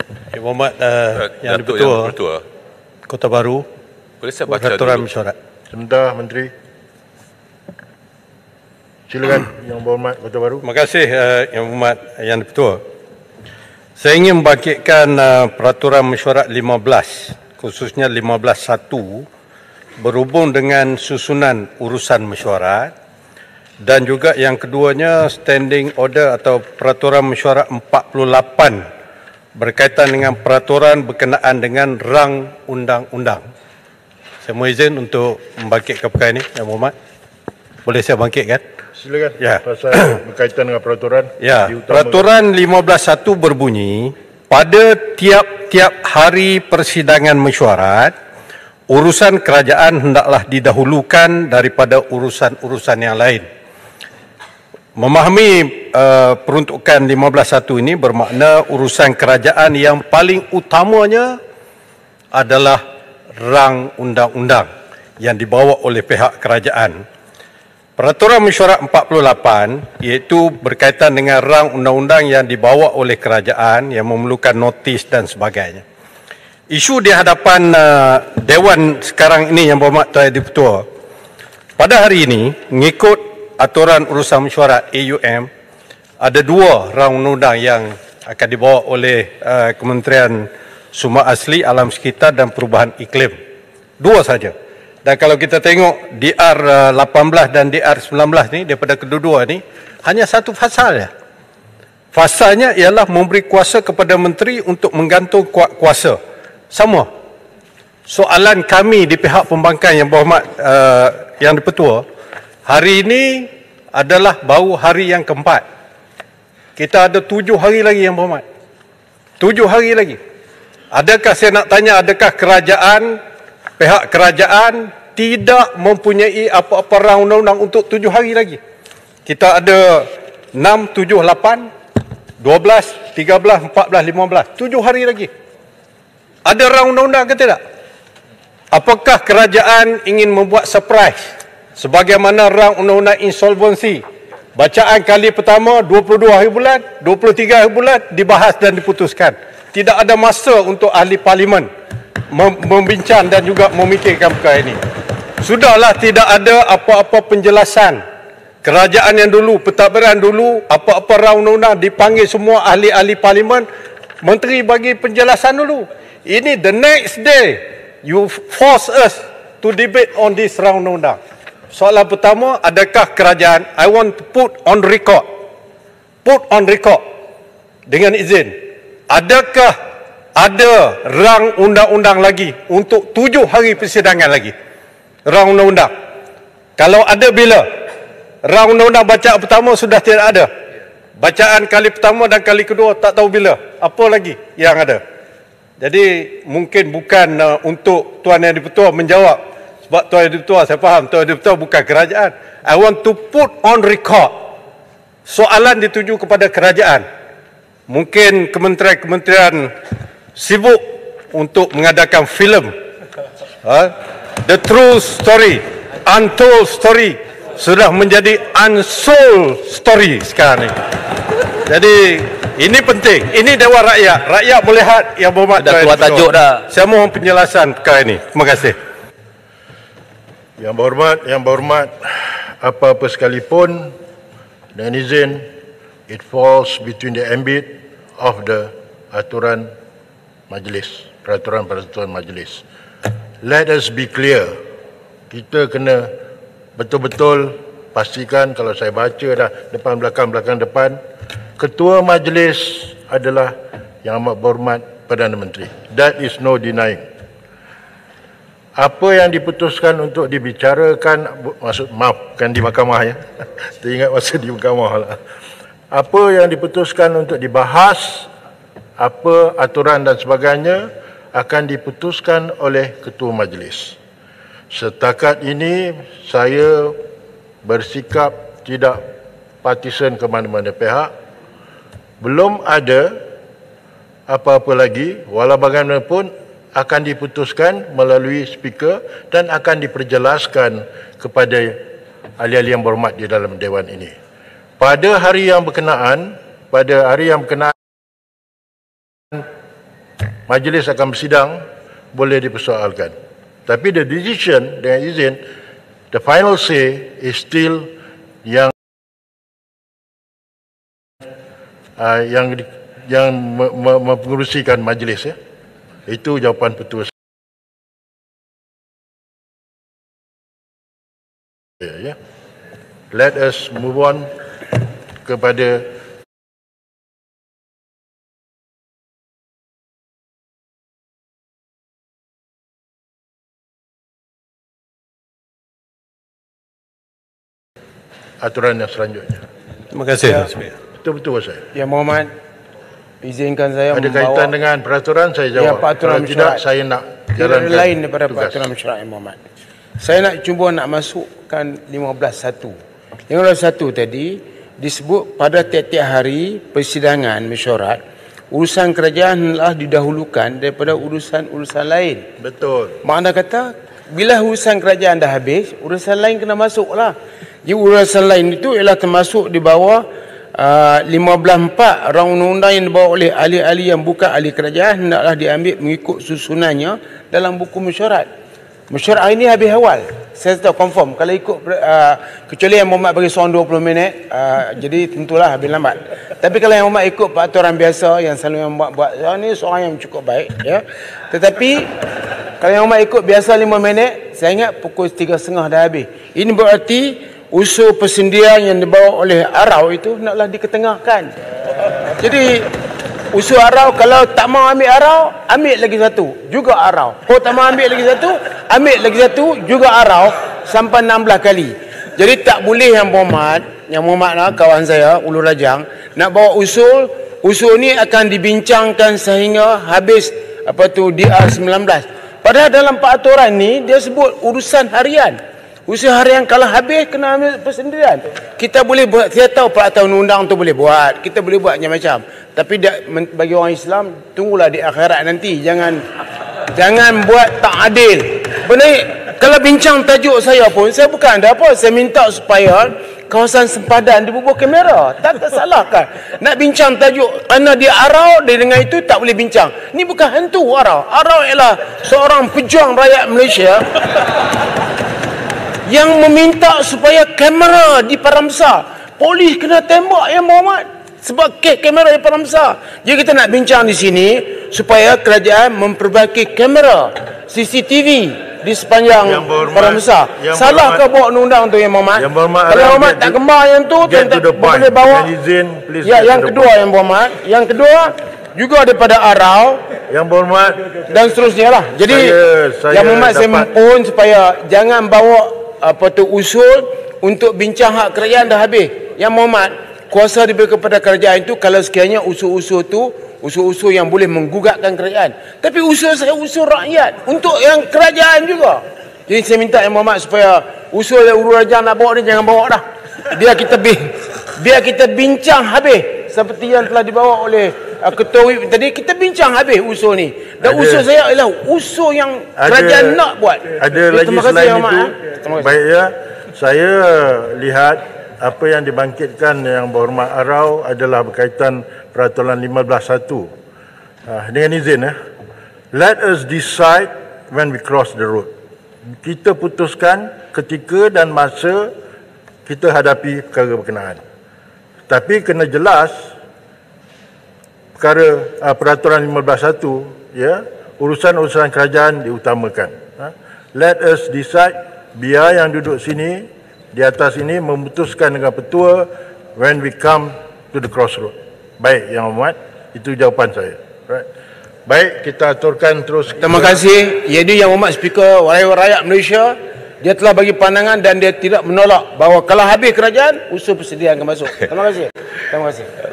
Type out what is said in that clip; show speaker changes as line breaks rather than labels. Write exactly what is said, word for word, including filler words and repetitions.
Yang Berhormat uh, Yang Dipertua Kota Baru,
boleh saya baca
Peraturan
dulu?
Mesyuarat.
Sebentar, Menteri. Silakan Yang Berhormat Kota Baru.
Terima kasih uh, Yang Berhormat Yang Dipertua. Saya ingin membangkitkan uh, Peraturan Mesyuarat lima belas, khususnya lima belas satu, berhubung dengan susunan urusan mesyuarat, dan juga yang keduanya Standing Order atau Peraturan Mesyuarat empat puluh lapan berkaitan dengan peraturan berkenaan dengan rang undang-undang. Saya mohon izin untuk membangkitkan perkara ini, Yang Berhormat. Boleh saya bangkitkan?
Silakan.
Ya.
Pasal berkaitan dengan peraturan.
Ya, Peraturan lima belas satu berbunyi, pada tiap-tiap hari persidangan mesyuarat, urusan kerajaan hendaklah didahulukan daripada urusan-urusan yang lain. Memahami uh, peruntukan lima belas satu ini bermakna urusan kerajaan yang paling utamanya adalah rang undang-undang yang dibawa oleh pihak kerajaan. Peraturan Mesyuarat empat puluh lapan iaitu berkaitan dengan rang undang-undang yang dibawa oleh kerajaan yang memerlukan notis dan sebagainya. Isu di hadapan uh, Dewan sekarang ini, Yang Berhormat Tuan Yang Dipertua, pada hari ini mengikut aturan urusan mesyuarat A U M, ada dua rang undang-undang yang akan dibawa oleh uh, Kementerian Sumber Asli, Alam Sekitar dan Perubahan Iklim. Dua saja. Dan kalau kita tengok D R lapan belas dan D R sembilan belas ni, daripada kedua-dua ni, hanya satu fasal ya. Fasalnya ialah memberi kuasa kepada menteri untuk menggantung kuasa. Sama. Soalan kami di pihak pembangkang, Yang Berhormat uh, Yang Dipertua, hari ini adalah baru hari yang keempat. Kita ada tujuh hari lagi, Yang Berhormat. Tujuh hari lagi. Adakah saya nak tanya, adakah kerajaan, pihak kerajaan tidak mempunyai apa-apa rang undang-undang untuk tujuh hari lagi? Kita ada enam, tujuh, lapan, dua belas, tiga belas, empat belas, lima belas. Tujuh hari lagi. Ada rang undang-undang ke tidak? Apakah kerajaan ingin membuat surprise? Sebagaimana rang undang-undang insolvensi. Bacaan kali pertama dua puluh dua hari bulan, dua puluh tiga hari bulan dibahas dan diputuskan. Tidak ada masa untuk ahli parlimen membincang dan juga memikirkan perkara ini. Sudahlah, tidak ada apa-apa penjelasan. Kerajaan yang dulu, pentadbiran dulu, apa-apa rang undang-undang dipanggil semua ahli-ahli parlimen, menteri bagi penjelasan dulu. Ini the next day you force us to debate on this rang undang-undang. Soalan pertama, adakah kerajaan, I want to put on record, put on record dengan izin, adakah ada rang undang-undang lagi untuk tujuh hari persidangan lagi? Rang undang-undang. Kalau ada bila? Rang undang-undang bacaan pertama sudah tidak ada. Bacaan kali pertama dan kali kedua tak tahu bila. Apa lagi yang ada? Jadi mungkin bukan uh, untuk Tuan Yang Dipertua menjawab. Sebab Tuan Yang Dipertua, saya faham Tuan Yang Dipertua bukan kerajaan. I want to put on record. Soalan dituju kepada kerajaan. Mungkin kementerian-kementerian sibuk untuk mengadakan filem, ha? The true story, untold story sudah menjadi unsold story sekarang ini. Jadi ini penting, ini Dewan Rakyat. Rakyat melihat, Yang Berhormat
dah keluar tajuk dah.
Saya mohon penjelasan perkara ini. Terima kasih.
Yang Berhormat, Yang Berhormat, apa-apa sekalipun, dengan izin, it falls between the ambit of the aturan majlis, peraturan-peraturan majlis. Let us be clear. Kita kena betul-betul pastikan, kalau saya baca dah depan belakang belakang depan, ketua majlis adalah Yang Amat Berhormat Perdana Menteri. That is no denying. Apa yang diputuskan untuk dibicarakan, maksud maaf, kan di mahkamah ya. Teringat masa di mahkamah lah. Apa yang diputuskan untuk dibahas, apa aturan dan sebagainya akan diputuskan oleh ketua majlis. Setakat ini saya bersikap tidak partisan ke mana-mana pihak. Belum ada apa-apa lagi, walau bagaimanapun akan diputuskan melalui speaker dan akan diperjelaskan kepada ahli-ahli yang berhormat di dalam Dewan ini. Pada hari yang berkenaan, pada hari yang berkenaan majlis akan bersidang, boleh dipersoalkan. Tapi the decision dengan izin, the final say is still yang uh, yang yang mempengerusikan majlis, ya. Itu jawapan petua saya, ya. Let us move on kepada aturan yang selanjutnya.
Terima kasih.
Ya.
Betul-betul saya.
Ya Muhammad, izinkan saya
Ada
membawa
kaitan dengan peraturan, saya jawab.
Ya, peraturan
Kalau tidak,
mesyuarat.
saya nak
tidak
jalankan
lain daripada
tugas.
peraturan mesyuarat ya Muhammad. Saya nak cuba nak masukkan lima belas satu. lima belas satu tadi disebut pada tiap-tiap hari persidangan mesyuarat, urusan kerajaan hendaklah didahulukan daripada urusan-urusan lain.
Betul.
Makna kata, bila urusan kerajaan dah habis, urusan lain kena masuklah. Jadi urusan lain itu ialah termasuk di bawah uh, lima belas empat rang undang-undang yang dibawa oleh ahli-ahli yang bukan ahli kerajaan hendaklah diambil mengikut susunannya dalam buku mesyuarat. Mesyuarat hari ini habis awal. Saya tahu confirm. Kalau ikut, uh, kecuali yang Muhammad bagi seorang dua puluh minit, uh, jadi tentulah habis lambat. Tapi kalau yang Muhammad ikut peraturan biasa, yang selalu yang buat, buat oh, ni seorang yang cukup baik. Ya. Tetapi, kalau yang Muhammad ikut biasa lima minit, saya ingat pukul tiga tiga puluh dah habis. Ini berarti usul persendian yang dibawa oleh Arau itu naklah diketengahkan. Jadi usul Arau, kalau tak mau ambil Arau, ambil lagi satu, juga Arau. Oh tak mau ambil lagi satu, ambil lagi satu, juga Arau, sampai enam belas kali. Jadi tak boleh yang Muhammad, yang Muhammad lah, kawan saya, Ulu Rajang, nak bawa usul, usul ni akan dibincangkan sehingga habis apa tu D R sembilan belas. Padahal dalam peraturan ni, dia sebut urusan harian. Usaha harian kalau habis kena ambil persendirian. Kita boleh buat, kita tahu peraturan undang tu boleh buat. Kita boleh buat macam-macam. Tapi dia, bagi orang Islam, tunggulah di akhirat nanti. Jangan jangan buat tak adil. Benda kalau bincang tajuk saya pun, saya bukan ada apa. Saya minta supaya kawasan sempadan dibubuh kamera. Tak, tak salah kan? Nak bincang tajuk kerana dia Arau, dia dengan itu tak boleh bincang. Ni bukan hantu Arau. Arau ialah seorang pejuang rakyat Malaysia yang meminta supaya kamera di Padang Besar, polis kena tembak ya Muhammad sebab kek kamera di Padang Besar. Jadi kita nak bincang di sini supaya kerajaan memperbaiki kamera C C T V di sepanjang Padang Besar. Salah ke bawa undang tu ya Muhammad? Kalau Muhammad tak gemar yang tu, tak boleh bawa. Ya, yang kedua yang Muhammad, yang kedua juga daripada Arau,
yang berhormat,
dan seterusnya lah. Jadi
saya, saya
yang Muhammad saya
dapat...
mohon supaya jangan bawa apa tu usul untuk bincang hak kerajaan dah habis. Yang Muhammad, kuasa diberi kepada kerajaan itu kalau sekiranya usul-usul tu usul-usul yang boleh menggugatkan kerajaan. Tapi usul saya usul rakyat untuk yang kerajaan juga. Jadi saya minta yang Muhammad supaya usul yang Ulu Rajang nak bawa ni jangan bawa dah. Biar kita biar kita bincang habis seperti yang telah dibawa oleh uh, Ketua Whip tadi. Kita bincang habis usul ni. Dan ada, usul saya ialah usul yang ada, kerajaan nak buat.
Ada
ya,
lagi selain itu.
Muhammad,
baik ya, saya lihat apa yang dibangkitkan yang berhormat Arau adalah berkaitan peraturan lima belas satu. Uh, dengan izin ya. Let us decide when we cross the road. Kita putuskan ketika dan masa kita hadapi perkara berkenaan. Tapi kena jelas perkara uh, peraturan lima belas satu ya, urusan-urusan kerajaan diutamakan. Uh, let us decide, biar yang duduk sini di atas ini memutuskan dengan petua when we come to the crossroad. Baik Yang Amat, itu jawapan saya. Right. Baik, kita aturkan terus.
Terima kasih. Jadi Yang Amat Speaker rakyat Malaysia, dia telah bagi pandangan dan dia tidak menolak bahawa kalau habis kerajaan, usul persediaan akan masuk. Terima kasih. Terima kasih.